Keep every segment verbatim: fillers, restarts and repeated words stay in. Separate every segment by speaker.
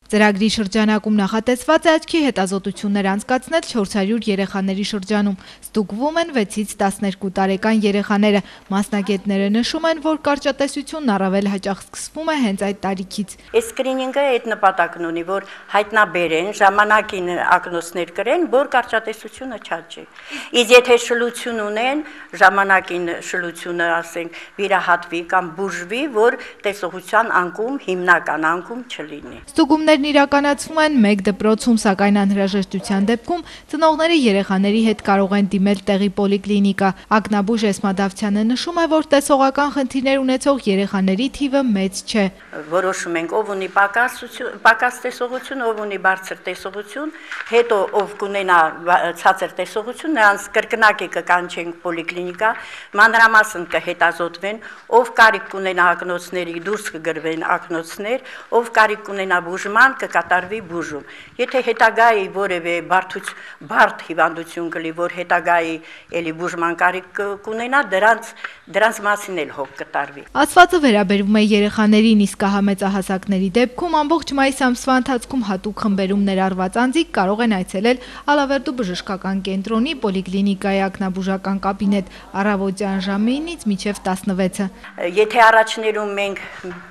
Speaker 1: Ծրագրի շրջանակում նախատեսված է աչքի հետազոտություններ անցկացնել չորս հարյուր երեխաների շրջանում։ Ստուգվում են վեցից տասներկու տարեկան երեխաները։ Մասնագետները նշում են, որ կարճատեսությունն առավել հաճախ սկսվում է հենց այդ տարիքից։
Speaker 2: Այս սկրինինգը այդ նպատակն ունի, որ հայտնաբերեն, ժամանակին ակնոցներ կրեն, որ կարճատեսությունը չաճի։ Իսկ եթե շլություն ունեն, ժամանակին շլությունը, ասենք, վիրահատվի կամ բուժվի, որ տեսողության անկում, հիմնական անկում չլինի։
Speaker 1: Ստուգումներն իրականացվում են մեկ դպրոցում, սակայն անհրաժեշտության դեպքում ծնողները երեխաների հետ կարող են դիմել տեղի պոլիկլինիկա։ Ակնաբույժ Էսմա Դավթյանը նշում է, որ տեսողական խնդիրներ ունեցող երեխաների թիվը մեծ չէ։
Speaker 2: Որոշում ենք, ով ունի պակաս տեսողություն, ով ունի բարձր տեսողություն, հետո ով կունենա ցածր տեսողություն, նրանց կրկնակի կկանչենք պոլիկլինիկա, մանրամասն կհետազոտվեն, ով կարիք կունենա ակնոցների, դուրս կգրվեն ակնոցներ, ով կարիք կունենա բուժման, կկատարվի բուժում։ Եթե հետագայի որևէ բարդ հիվանդություն կլի, որ հետագայի էլի բուժման կարիք կունենա, դրանց դրանց մասին էլ հոգ կտարվի։
Speaker 1: Ասվածը վերաբերվում է երեխաներին, իսկ մեծահասակների դեպքում ամբողջ մայիս ամսվա ընթացքում հատուկ խմբերում ներառված անձիկ կարող են այցելել Ալավերդու բժշկական կենտրոնի պոլիկլինիկայի ակնաբուժական կաբինետ առավոտյան ժամը ինից մինչև տասնվեցը։
Speaker 2: Եթե առաջներում մենք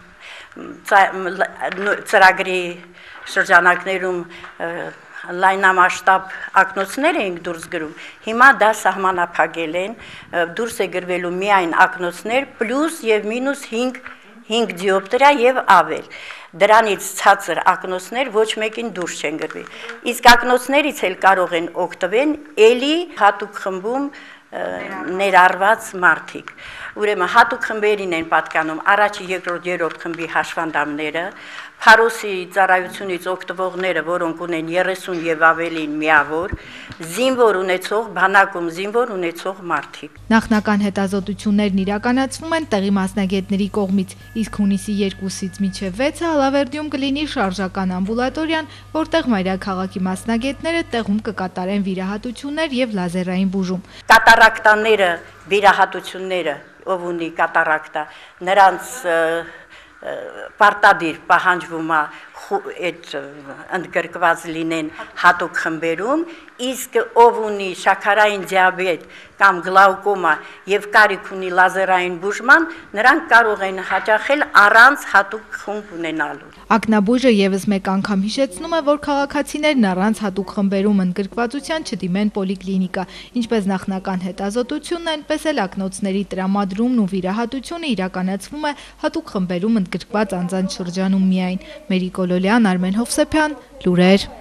Speaker 2: ծրագրի շրջանակներում լայնամասշտաբ ակնոցներ էինք դուրս գրում, հիմա դա սահմանափակել են, դուրս է գրվելու միայն ակնոցներ պլյուս եւ մինուս հինգ դիոպտրիա եւ ավել։ Դրանից ցածր ակնոցներ ոչ մեկին դուրս չեն գրվի։ Իսկ ակնոցներից էլ կարող են օգտվել էլի հատուկ խմբում ներառված մարդիկ։ Ուրեմն հատուկ խմբերին են պատկանում առաջի, երկրորդ, երրորդ խմբի հաշվանդամները, Փարոսի ծառայությունից օգտվողները, որոնք ունեն երեսուն եւ ավելին միավոր, զինվոր ունեցող, բանակում զինվոր ունեցող մարդիկ։
Speaker 1: Նախնական հետազոտություններն իրականացվում են տեղի մասնագետների կողմից, իսկ հունիսի երկուսից մինչև վեցը Ալավերդիում կլինի շարժական ամբուլատորիան, որտեղ մայրաքաղաքի մասնագետները տեղում կկատարեն վիրահատություններ եւ լազերային բուժում։
Speaker 2: Կատարակտաները, վիրահատությունները, ով ունի կատարակտա, նրանց պարտադիր պահանջվում է այդ ընդգրկված լինեն հատուկ խմբերում, իսկ ով ունի շաքարային դիաբետ կամ գլաուկոմա եւ կարիք ունի լազերային բուժման, նրանք կարող են հաճախել առանց հատուկ խումբ ունենալու։
Speaker 1: Ակնաբույժը եւս մեկ անգամ հիշեցնում է, որ քաղաքացիներն առանց հատուկ խմբերում ընդգրկվածության չդիմեն պոլիկլինիկա, ինչպես նախնական հետազոտությունն, այնպես էլ ակնոցների տրամադրումն ու վիրահատությունը իրականացվում է հատուկ խմբերում ընդգրկված անձանց շրջանում միայն։ Մերի Կոլոլյան, Արմեն Հովսեփյան, լուրեր։